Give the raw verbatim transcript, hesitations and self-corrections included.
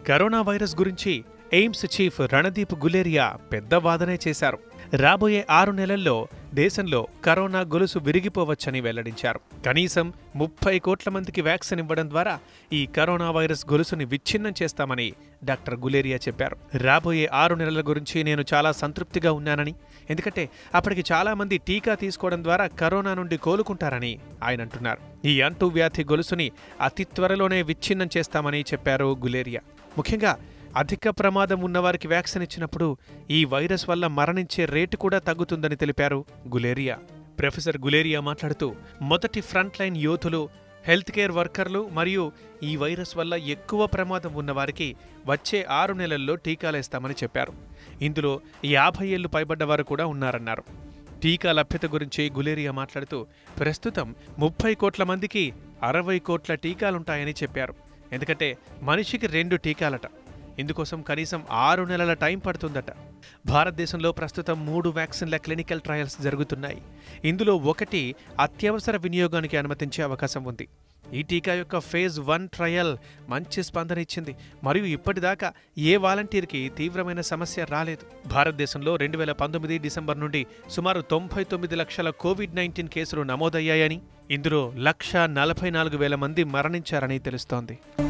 Corona virus గురించి AIIMS chief Randeep Guleria పెద్ద వాదనే చేశారు. రాబోయే ఆరు నెలల్లో దేశంలో కరోనా గొలుసు విరిగిపోవచ్చని వెల్లడించారు. కనీసం ముప్పై కోట్ల మందికి వ్యాక్సిన్ ఇవ్వడం ద్వారా ఈ కరోనా వైరస్ గొలుసుని విచ్ఛిన్నం చేస్తామని డాక్టర్ గులేరియా చెప్పారు. రాబోయే ఆరు నెలల గురించి నేను చాలా సంతృప్తిగా ఉన్నానని, ఎందుకంటే అప్పటికి చాలా మంది టీకా తీసుకోవడం ద్వారా కరోనా నుండి కోలుకుంటారని ఆయన అంటున్నారు. ఈ అంటువ్యాధి గొలుసుని అతి త్వరలోనే విచ్ఛిన్నం చేస్తామని చెప్పారు గులేరియా. ముఖ్యంగా అధిక ప్రమాదం ఉన్నవారికి వ్యాక్సిన్ ఇచ్చినప్పుడు ఈ వైరస్ వల్ల మరణించే రేటు కూడా తగ్గుతుందని తెలిపారు గులేరియా. ప్రొఫెసర్ గులేరియా మాట్లాడుతూ, మొదటి ఫ్రంట్ లైన్ యోధులు, హెల్త్ కేర్ వర్కర్లు మరియు ఈ వైరస్ వల్ల ఎక్కువ ప్రమాదం ఉన్నవారికి వచ్చే ఆరు నెలల్లో టీకాలేస్తామని చెప్పారు. ఇందులో యాభై ఏళ్లు పైబడ్డవారు కూడా ఉన్నారన్నారు. టీకా లభ్యత గురించి గులేరియా మాట్లాడుతూ, ప్రస్తుతం ముప్పై కోట్ల మందికి అరవై కోట్ల టీకాలుంటాయని చెప్పారు. ఎందుకంటే మనిషికి రెండు టీకాలట. ఇందుకోసం కనీసం ఆరు నెలల టైం పడుతుందట. భారతదేశంలో ప్రస్తుతం మూడు వ్యాక్సిన్ల క్లినికల్ ట్రయల్స్ జరుగుతున్నాయి. ఇందులో ఒకటి అత్యవసర వినియోగానికి అనుమతించే అవకాశం ఉంది. ఈ టీకా యొక్క ఫేజ్ వన్ ట్రయల్ మంచి స్పందన ఇచ్చింది మరియు ఇప్పటిదాకా ఏ వాలంటీర్కి తీవ్రమైన సమస్య రాలేదు. భారతదేశంలో రెండు వేల పంతొమ్మిది డిసెంబర్ నుండి సుమారు తొంభై తొమ్మిది లక్షల కోవిడ్ నైన్టీన్ కేసులు నమోదయ్యాయని, ఇందులో లక్ష నలభై నాలుగు వేల మంది మరణించారని తెలుస్తోంది.